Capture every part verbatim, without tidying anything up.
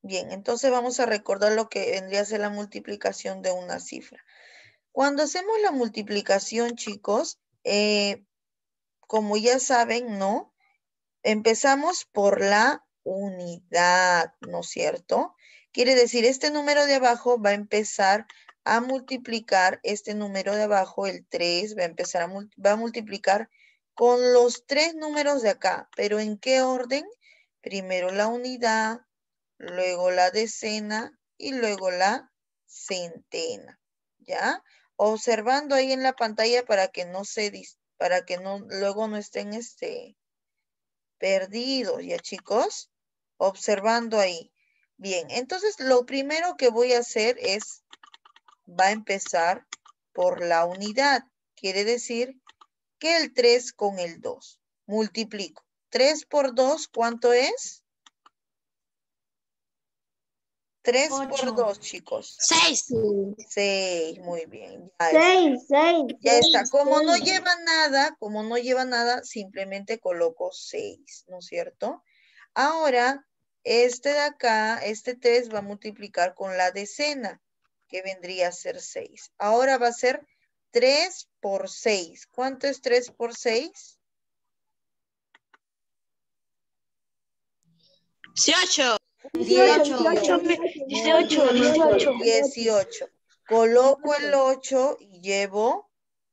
Bien, entonces vamos a recordar lo que vendría a ser la multiplicación de una cifra. Cuando hacemos la multiplicación, chicos, eh, como ya saben, ¿no? Empezamos por la unidad, ¿no es cierto? Quiere decir, este número de abajo va a empezar a multiplicar, este número de abajo, el tres, va a empezar a, va a multiplicar con los tres números de acá. ¿Pero en qué orden? Primero la unidad, luego la decena y luego la centena, ¿ya? Observando ahí en la pantalla para que no se, para que no, luego no estén este, perdidos, ¿ya chicos? Observando ahí. Bien, entonces lo primero que voy a hacer es, va a empezar por la unidad. Quiere decir que el tres con el dos. Multiplico. tres por dos, ¿cuánto es? tres por dos, chicos. seis. seis, muy bien. Ya seis, está. seis. Ya está. Como no lleva nada, como no lleva nada, simplemente coloco seis, ¿no es cierto? Ahora, este de acá, este tres va a multiplicar con la decena, que vendría a ser seis. Ahora va a ser tres por seis. ¿Cuánto es tres por seis? dieciocho. dieciocho. dieciocho, dieciocho. dieciocho. Coloco el ocho y llevo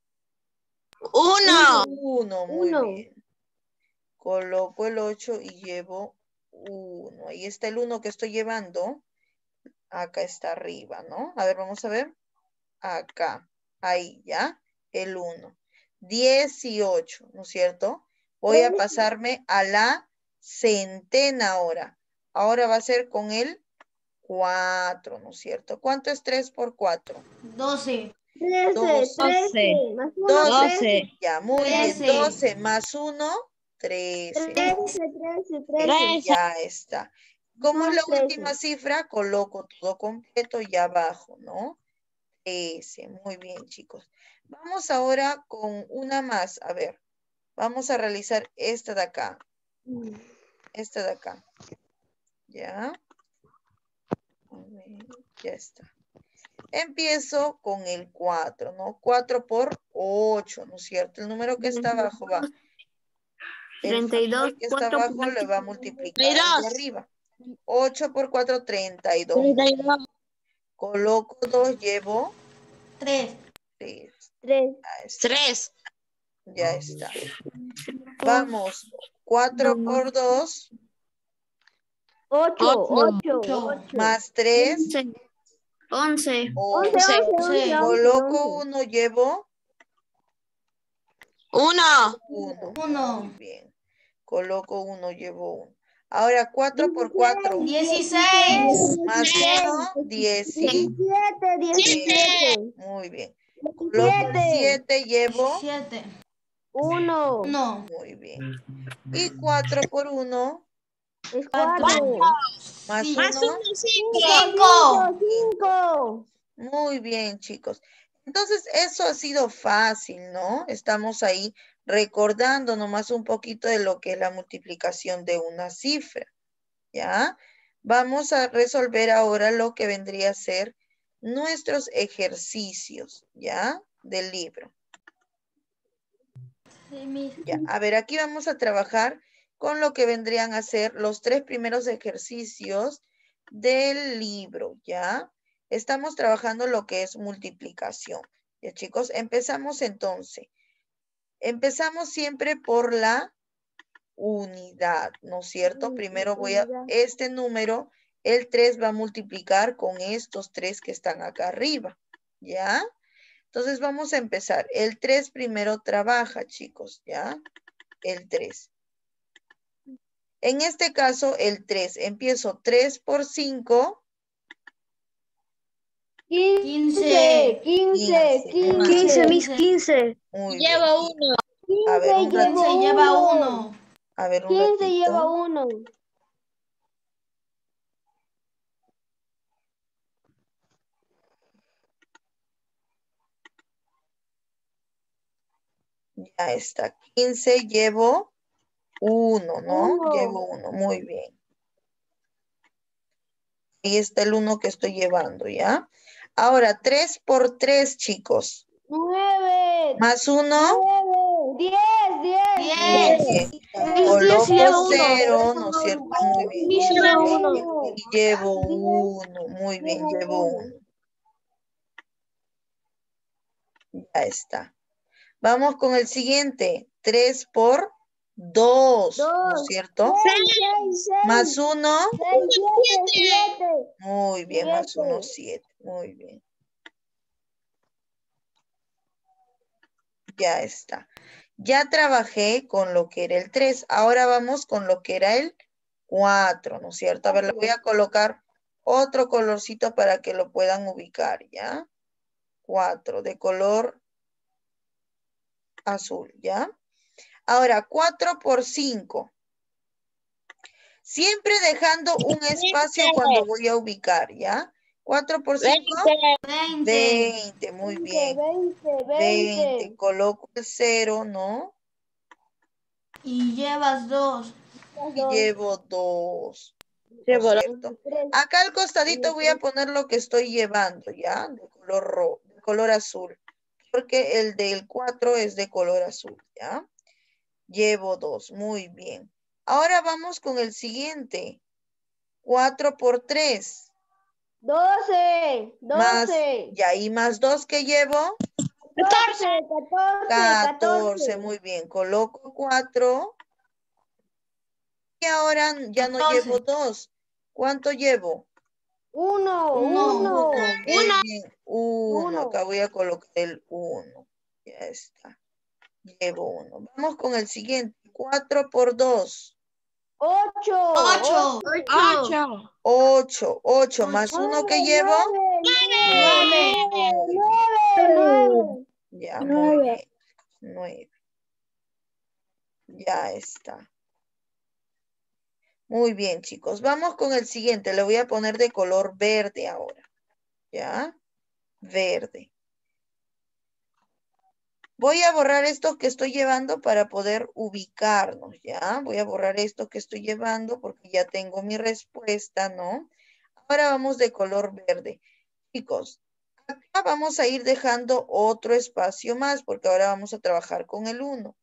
uno. uno. Muy Uno. bien. Coloco el ocho y llevo uno. Ahí está el uno que estoy llevando. Acá está arriba, ¿no? A ver, vamos a ver. Acá. Ahí, ¿ya? El uno. dieciocho, ¿no es cierto? Voy a pasarme a la centena ahora. Ahora va a ser con el cuatro, ¿no es cierto? ¿Cuánto es tres por cuatro? doce. doce. trece. Más uno, doce. Ya, muy bien. trece. doce más uno, trece. trece, trece, trece. Ya está. Como es la trece. última cifra, coloco todo completo y abajo, ¿no? trece. Muy bien, chicos. Vamos ahora con una más. A ver, vamos a realizar esta de acá. Esta de acá. ¿Ya? A ver, ya está. Empiezo con el cuatro, ¿no? cuatro por ocho, ¿no es cierto? El número que está abajo va. El treinta y dos. factor que está abajo le va a multiplicar al de veintidós. arriba. ocho por cuatro, treinta y dos. treinta y dos. Coloco dos, llevo tres. tres. tres. Ya está. tres. Ya está. Vamos. cuatro por dos. ocho. ocho. Más tres. once. once. once. Coloco uno, llevo uno. uno. uno. Muy bien. Coloco uno, llevo uno. Ahora cuatro por cuatro. dieciséis. Más uno, diecisiete. diecisiete. Muy bien. Coloco el siete, llevo siete. uno. uno. muy bien. Y cuatro por uno. Es cuatro. Más Sí. Más uno. uno, cinco. Cinco. Cinco. Muy bien, chicos. Entonces, eso ha sido fácil, ¿no? Estamos ahí recordando nomás un poquito de lo que es la multiplicación de una cifra, ¿ya? Vamos a resolver ahora lo que vendría a ser nuestros ejercicios, ¿ya? Del libro. Ya, a ver, aquí vamos a trabajar con lo que vendrían a ser los tres primeros ejercicios del libro, ¿ya? Estamos trabajando lo que es multiplicación. Ya, chicos, empezamos entonces. Empezamos siempre por la unidad, ¿no es cierto? Primero voy a, este número, el tres va a multiplicar con estos tres que están acá arriba, ¿ya? Entonces vamos a empezar. El tres primero trabaja, chicos, ¿ya? El tres. En este caso, el tres. Empiezo tres por cinco. quince. quince. quince. Mis quince. Muy bien. Llevo uno. A ver, un ratito. lleva uno. A ver, un quince lleva ratito. uno. Ya está. quince llevo uno, ¿no? Uno. Llevo uno. Muy bien. Ahí está el uno que estoy llevando, ¿ya? Ahora, tres por tres, chicos. Nueve. Más uno. Nueve. Diez. Diez. Muy Diez. bien. Diez. Coloco cero, ¿no es cierto? Muy bien. Llevo uno. Y llevo uno. Muy bien, llevo uno. Ya está. Vamos con el siguiente. tres por dos, ¿no es cierto? Seis. Más uno. Siete. Siete. Muy bien, más uno, siete. Muy bien. Ya está. Ya trabajé con lo que era el tres. Ahora vamos con lo que era el cuatro, ¿no es cierto? A ver, le voy a colocar otro colorcito para que lo puedan ubicar, ¿ya? cuatro, de color azul, ¿ya? Ahora, cuatro por cinco. Siempre dejando un espacio cuando voy a ubicar, ¿ya? cuatro por cinco. veinte, muy bien. Veinte. veinte. Coloco el cero, ¿no? Y llevas dos. Y llevo dos. ¿No es cierto? Acá al costadito voy a poner lo que estoy llevando, ¿ya? De color rojo, de color azul. Porque el del cuatro es de color azul, ¿ya? Llevo dos, muy bien. Ahora vamos con el siguiente. cuatro por tres. Doce. Más, Doce. y ahí más dos que llevo. Catorce. Catorce. catorce, muy bien. Coloco cuatro. Y ahora ya no llevo dos. ¿Cuánto llevo? Uno. Uno. Uno. Muy bien. Uno. Uno. Acá voy a colocar el uno. Ya está. Llevo uno. Vamos con el siguiente. cuatro por dos. Ocho. Ocho. Ocho. ocho. ocho más uno que llevo. Nueve. Muy bien. Nueve. Ya, muy bien. nueve. Ya está. Muy bien, chicos. Vamos con el siguiente. Le voy a poner de color verde ahora. ¿Ya? Verde. Voy a borrar estos que estoy llevando para poder ubicarnos, ¿ya? Voy a borrar estos que estoy llevando porque ya tengo mi respuesta, ¿no? Ahora vamos de color verde. Chicos, acá vamos a ir dejando otro espacio más porque ahora vamos a trabajar con el uno.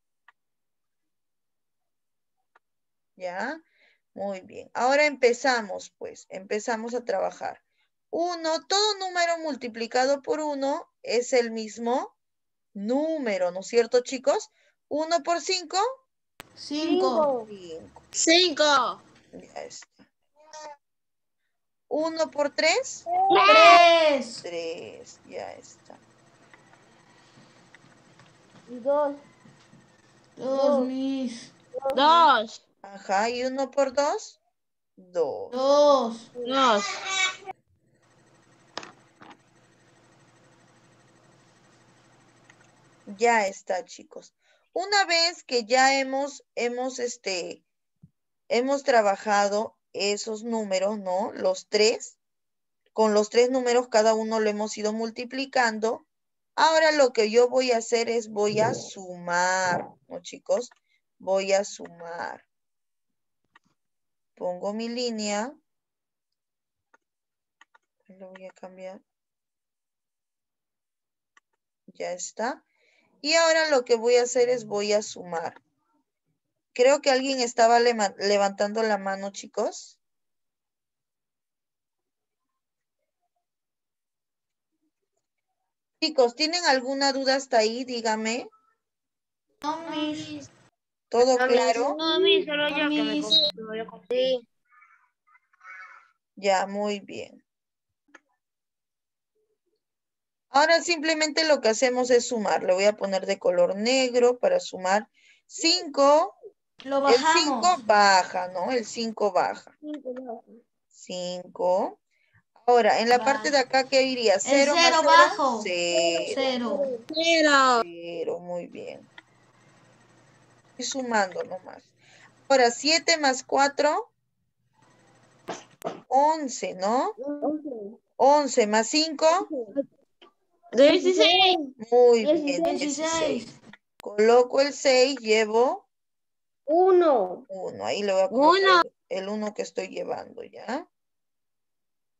¿Ya? Muy bien. Ahora empezamos, pues. Empezamos a trabajar. uno, todo número multiplicado por uno es el mismo número, ¿no es cierto, chicos? uno por cinco. Cinco. cinco. Cinco. Ya está. uno por tres. Tres. tres. Ya está. Y dos. Dos, mis. Dos. Ajá. ¿Y uno por dos? dos. Dos. Dos. Ya está, chicos. Una vez que ya hemos, hemos, este, hemos trabajado esos números, ¿no? Los tres. Con los tres números cada uno lo hemos ido multiplicando. Ahora lo que yo voy a hacer es voy a sumar, ¿no, chicos? Voy a sumar. Pongo mi línea. Lo voy a cambiar. Ya está. Y ahora lo que voy a hacer es voy a sumar. Creo que alguien estaba levantando la mano, chicos. Chicos, ¿tienen alguna duda hasta ahí? Dígame. No, mis. ¿Todo claro? No, mi, solo No, yo que me mis. confundí. Ya, muy bien. Ahora simplemente lo que hacemos es sumar. Le voy a poner de color negro para sumar. cinco. Lo El cinco bajamos. baja, ¿no? El cinco baja. cinco. Ahora, en la parte de acá, ¿qué iría? El cero más cero cero. bajo. cero. Cero. Cero. Cero, muy bien. Estoy sumando nomás. Ahora, siete más cuatro. once, ¿no? once más cinco. Dieciséis. Muy bien, Dieciséis. dieciséis. Coloco el seis, llevo Uno. uno. Ahí le voy a colocar el, el uno que estoy llevando, ¿ya?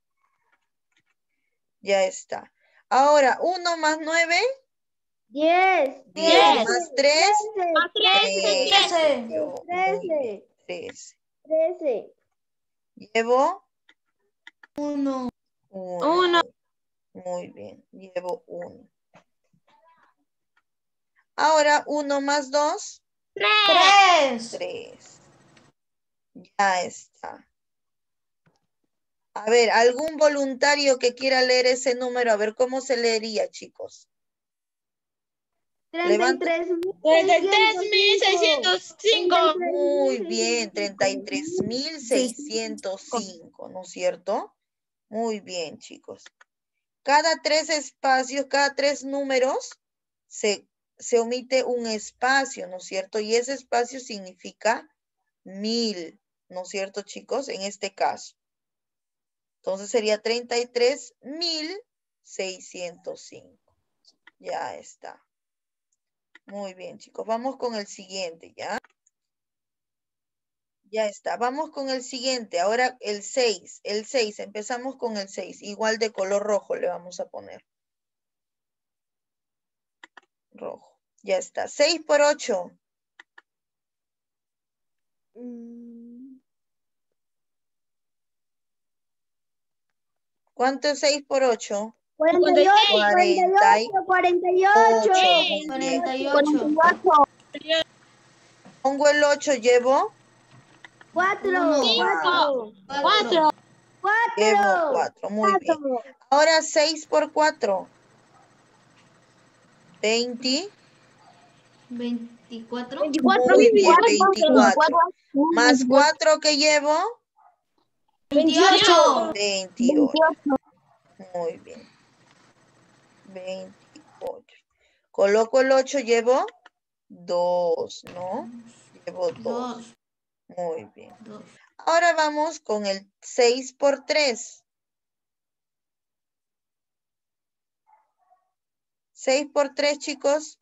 Ya está. Ahora, uno más nueve. Diez. diez más tres. Trece. Trece. trece. trece. Trece. Llevo Uno. uno. Uno. Muy bien. Llevo uno. Ahora, uno más dos. Tres. tres. Ya está. A ver, ¿algún voluntario que quiera leer ese número? A ver, ¿cómo se leería, chicos? Treinta y tres mil seiscientos cinco. Muy bien, treinta y tres mil seiscientos cinco, ¿no es cierto? Muy bien, chicos. Cada tres espacios, cada tres números, se, se omite un espacio, ¿no es cierto? Y ese espacio significa mil, ¿no es cierto, chicos? En este caso. Entonces sería treinta y tres mil seiscientos cinco. Ya está. Muy bien, chicos. Vamos con el siguiente, ¿ya? Ya está. Vamos con el siguiente. Ahora el seis. El seis. Empezamos con el seis. Igual de color rojo le vamos a poner. Rojo. Ya está. seis por ocho. ¿Cuánto es seis por ocho? Cuarenta y ocho. Cuarenta y Cuarenta y ocho. ocho. Muy bien. Cuarenta y ocho. Pongo el ocho, llevo. Cuatro. Uno. Cuatro. Cuatro. Llevo cuatro. Muy bien. Ahora seis por cuatro. veinte. Veinticuatro. Muy bien, veinticuatro. Más cuatro que llevo. Veintiocho. veintiocho. Muy bien. veintiocho. Coloco el ocho, llevo dos, ¿no? Llevo dos. Dos. Muy bien. Dos. Ahora vamos con el seis por tres. seis por tres, chicos.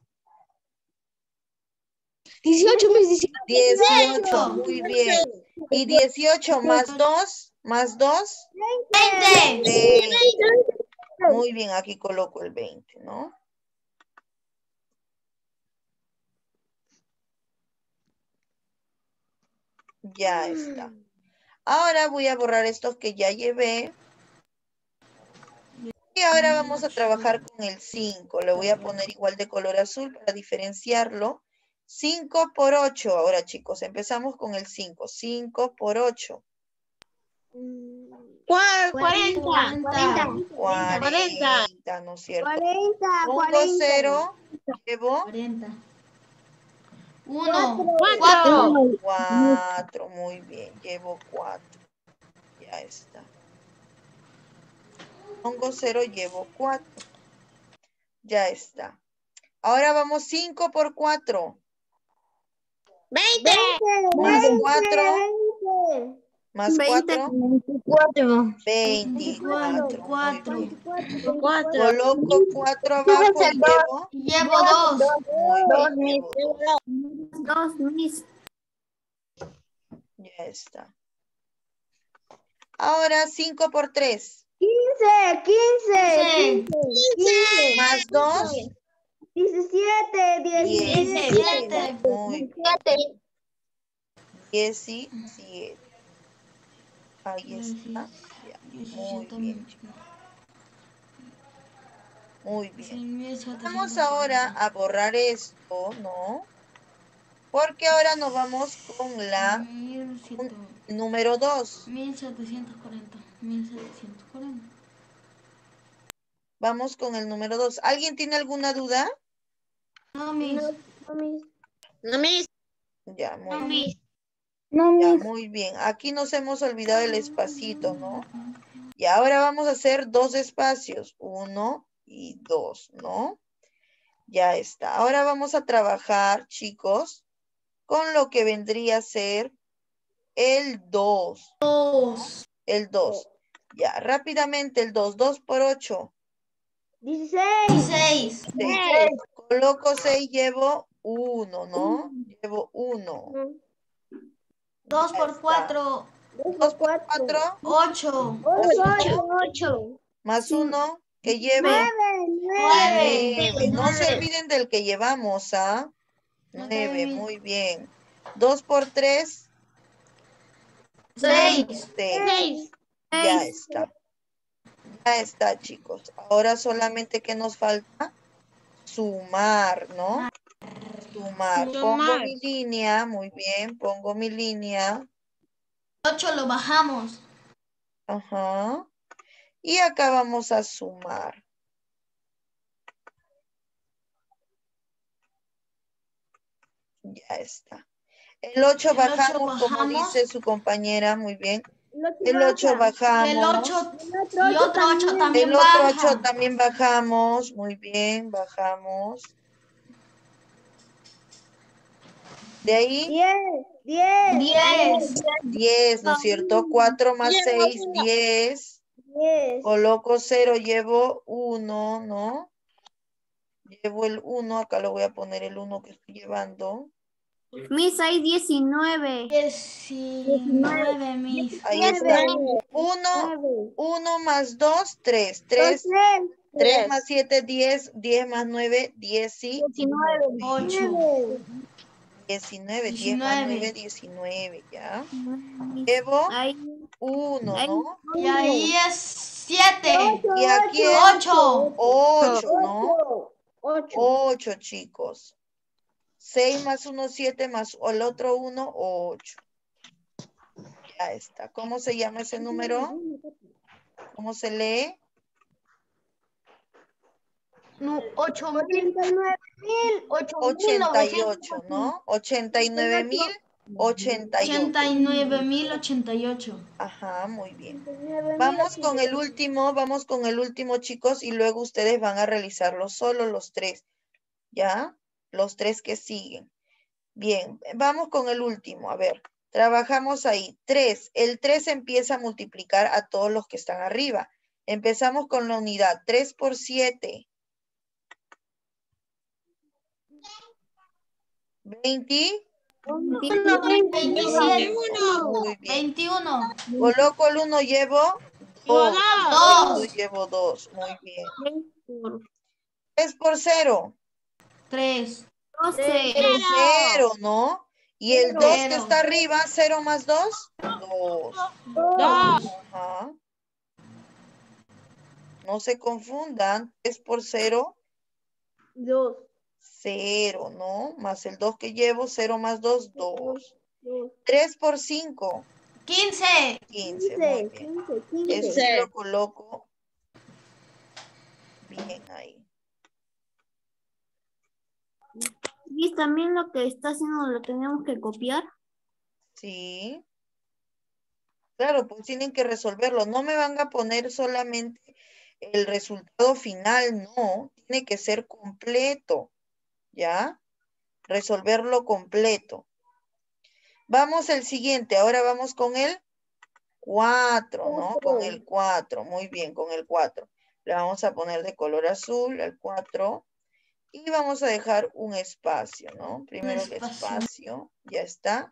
Dieciocho. dieciocho, muy bien. Y dieciocho más dos, más dos. Veinte. veinte. Muy bien, aquí coloco el veinte, ¿no? Ya está. Ahora voy a borrar estos que ya llevé. Y ahora vamos a trabajar con el cinco. Le voy a poner igual de color azul para diferenciarlo. cinco por ocho. Ahora, chicos, empezamos con el cinco. cinco por ocho. Cuarenta. cuarenta, ¿no es cierto? Cuarenta. Pongo cero. Llevo Cuarenta. Uno. Cuatro. cuatro. Muy bien, llevo cuatro. Ya está. Pongo cero, llevo cuatro. Ya está. Ahora vamos cinco por cuatro. Veinte. Más cuatro. Más Veinte. cuatro. Veinticuatro. veinticuatro. Muy bien. Cuatro. Coloco cuatro abajo y llevo. Llevo dos. Muy bien, llevo dos. Dos, mis. Ya está. Ahora cinco por tres. Quince. Quince. Quince. Más dos. Diecisiete. Diecisiete. Muy bien. diecisiete. Ahí está. Ya. Muy bien, chicos. Muy bien. Vamos ahora a borrar esto, ¿no? Porque ahora nos vamos con la un- número dos. Mil setecientos cuarenta. Mil setecientos cuarenta. Vamos con el número dos. ¿Alguien tiene alguna duda? No, mis. No, mis. Ya, muy No, bien. mis. No, Ya, mis. muy bien. Aquí nos hemos olvidado el espacito, ¿no? Y ahora vamos a hacer dos espacios. Uno y dos, ¿no? Ya está. Ahora vamos a trabajar, chicos, con lo que vendría a ser el dos. Dos. El dos. Ya, rápidamente el dos. dos por ocho. Dieciséis. Dieciséis. seis. Coloco seis, llevo uno, ¿no? Llevo uno. Dos Ya por está. cuatro. dos por cuatro. Ocho. Ocho. Ocho. Más uno. ¿Qué llevo? Nueve. Nueve. No se olviden del que llevamos, ¿ah? Nueve, muy bien. Dos por tres. Seis. Seis. Seis. Ya está. Ya está, chicos. Ahora solamente que nos falta sumar, ¿no? Sumar. Pongo Sumar. mi línea, muy bien. Pongo mi línea. Ocho lo bajamos. Ajá. Y acá vamos a sumar. Ya está. El ocho El ocho bajamos, como bajamos. dice su compañera, muy bien. El ocho bajamos. El ocho y otro ocho también El otro baja. ocho también bajamos. Muy bien, bajamos. De ahí, Diez. diez, ¿no es cierto? cuatro más seis, diez. Coloco cero, llevo uno, ¿no? Llevo el uno, acá lo voy a poner el uno que estoy llevando. Miss, hay diecinueve. Diecinueve, mis. Ahí está. uno, uno más dos, tres. tres, tres más siete, diez. diez más nueve, diecinueve. Ocho. diecinueve, diez más nueve, Diecinueve. diecinueve, ¿ya? Miss, Llevo hay, uno, hay ¿no? Y ahí es siete. Y aquí es Ocho. ocho, ¿no? ocho, chicos. seis más uno, siete, más el otro uno, ocho. Ya está. ¿Cómo se llama ese número? ¿Cómo se lee? Ocho mil. ochenta y ocho, ¿no? ochenta y nueve mil, ochenta y ocho. Ochenta y nueve mil ochenta y ocho. Ajá, muy bien. Vamos con el último, vamos con el último, chicos, y luego ustedes van a realizarlo solo los tres, ¿ya? Los tres que siguen. Bien, vamos con el último. A ver, trabajamos ahí. tres. El tres empieza a multiplicar a todos los que están arriba. Empezamos con la unidad. tres por siete. veinte. Veintisiete. Muy bien. Veintiuno. Coloco el uno, llevo dos. Dos. Yo llevo dos. Muy bien. tres por cero. Tres. doce. cero, ¿no? Y el dos que Cero. está arriba, cero más dos, dos. Dos. Ajá. No se confundan. tres por cero, cero, ¿no? Más el dos que llevo, cero más dos, dos. tres por cinco, Quince. quince. Muy bien. Eso sí lo coloco bien ahí. Miss, también lo que está haciendo lo tenemos que copiar. Sí. Claro, pues tienen que resolverlo. No me van a poner solamente el resultado final, no. Tiene que ser completo, ¿ya? Resolverlo completo. Vamos al siguiente. Ahora vamos con el cuatro, ¿no? Con el cuatro. Muy bien, con el cuatro. Le vamos a poner de color azul al cuatro. Y vamos a dejar un espacio, ¿no? Primero el espacio. Ya está.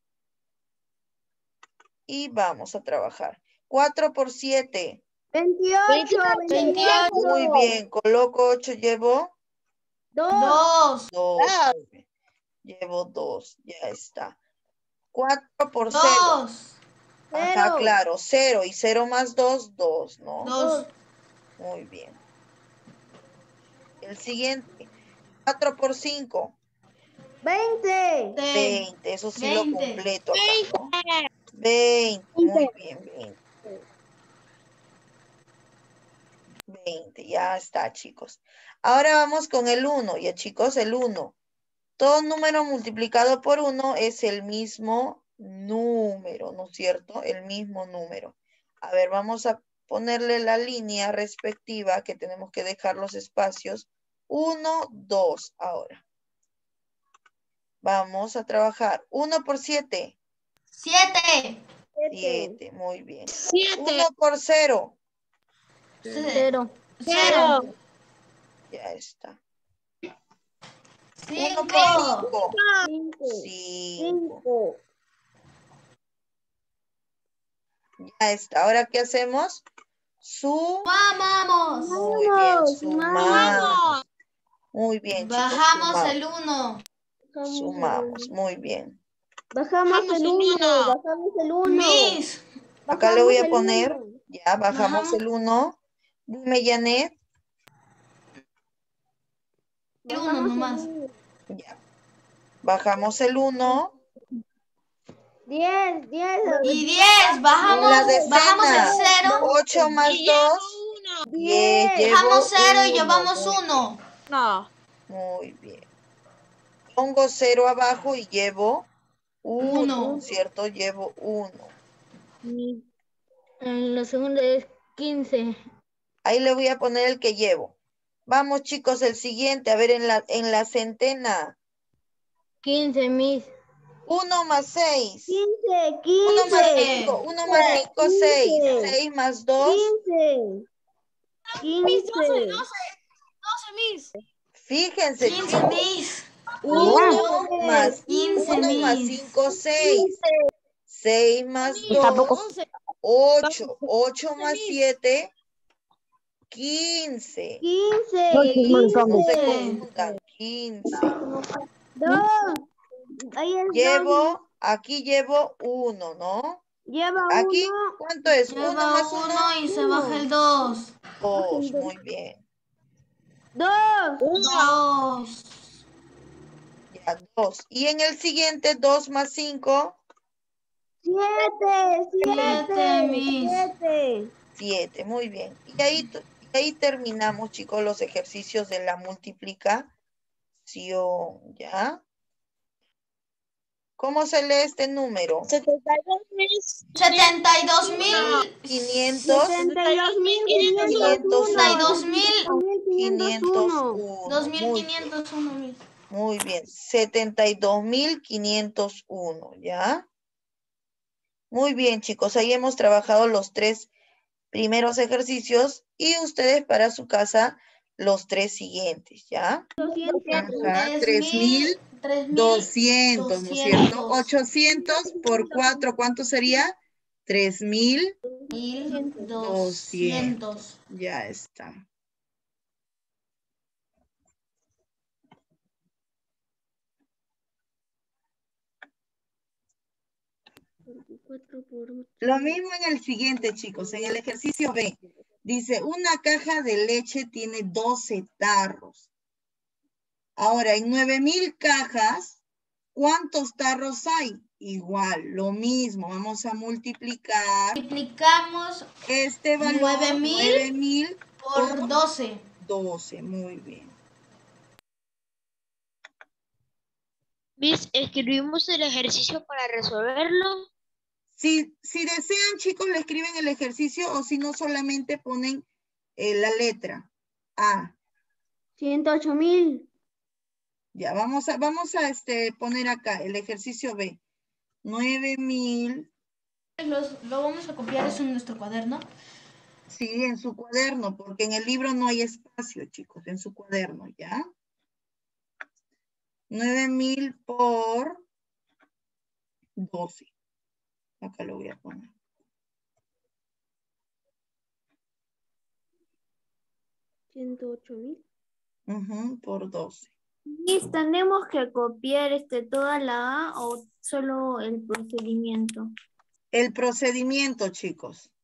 Y vamos a trabajar. cuatro por siete. Veintiocho. Muy bien. Coloco ocho, llevo Dos. dos. Llevo dos. Ya está. cuatro por cero. Dos. Ajá, claro. cero. Y cero más dos, dos, ¿no? Dos. Muy bien. El siguiente. cuatro por cinco. veinte. Eso sí lo Veinte. completo acá, ¿no? veinte. Muy bien, veinte. veinte. Ya está, chicos. Ahora vamos con el uno. Ya, chicos, el uno. Todo número multiplicado por uno es el mismo número, ¿no es cierto? El mismo número. A ver, vamos a ponerle la línea respectiva que tenemos que dejar los espacios. uno, dos, ahora. Vamos a trabajar. uno por siete. Siete. siete, muy bien. Siete. uno por cero. Cero. Cero. Ya está. Cinco. uno por cinco. cinco. Ya está. Ahora, ¿qué hacemos? Su. Vamos. Muy bien, sumamos. Muy bien, chicos. Bajamos Sumamos. el uno. Sumamos. Muy bien. Bajamos el uno, bajamos el uno. Miss. Acá le voy a Bajamos el poner. uno. Ya, bajamos Bajamos. el uno. Dime, Janet. El uno Bajamos el nomás. uno. Ya. Bajamos el uno. Diez, diez. Y diez. Bajamos, La decena. bajamos el cero. ocho más Y llevo dos. uno. diez. Llevo Bajamos cero y uno. llevamos Muy uno. No. Muy bien. Pongo cero abajo y llevo uno, Uno. ¿cierto? Llevo uno. En la segunda es quince. Ahí le voy a poner el que llevo. Vamos, chicos, el siguiente. A ver, en la, en la centena. quince, mis. uno más seis. quince, uno más quince. cinco. uno más cinco, seis. seis más dos. quince. Mis quince. doce, doce. doce, mis. Fíjense, quince, chicos. mis. uno más quince, uno más mis. cinco, seis. seis más Mis. dos, once. ocho. ocho más siete, quince. quince. No se quince. confundan. quince. Dos. Ahí es dos. Llevo, aquí llevo uno, ¿no? Lleva Aquí, uno. ¿cuánto es? Uno Lleva más uno uno. y se baja el dos. Dos, muy bien. Dos. Dos. Ya, dos. Y en el siguiente, dos más cinco, Siete. Siete, Siete. mis. Siete. siete, muy bien. Y ahí, t- y ahí terminamos, chicos, los ejercicios de la multiplicación, ¿ya? ¿Cómo se lee este número? setenta y dos mil. setenta y dos mil. quinientos. setenta y dos mil quinientos quinientos setenta y uno. dos mil. quinientos uno. dos mil Muy bien. quinientos uno, mis. Muy bien, setenta y dos mil quinientos uno, ¿ya? Muy bien, chicos, ahí hemos trabajado los tres primeros ejercicios y ustedes para su casa los tres siguientes, ¿ya? Ajá, tres mil doscientos, ¿no es cierto? ochocientos por cuatro, ¿cuánto sería? tres mil doscientos. Ya está. Lo mismo en el siguiente, chicos, en el ejercicio B. Dice, una caja de leche tiene doce tarros. Ahora, en nueve mil cajas, ¿cuántos tarros hay? Igual, lo mismo. Vamos a multiplicar Multiplicamos este valor, nueve mil nueve mil por doce. doce. Muy bien. Mis, escribimos el ejercicio para resolverlo. Si, si desean, chicos, le escriben el ejercicio o si no, solamente ponen eh, la letra A. ciento ocho mil. Ya, vamos a, vamos a este, poner acá el ejercicio B. nueve mil. Los, lo vamos a copiar eso en nuestro cuaderno. Sí, en su cuaderno, porque en el libro no hay espacio, chicos, en su cuaderno, ¿ya? nueve mil por doce. Acá lo voy a poner. ciento ocho mil. Uh-huh, por doce. ¿Y tenemos que copiar este, toda la A o solo el procedimiento? El procedimiento, chicos.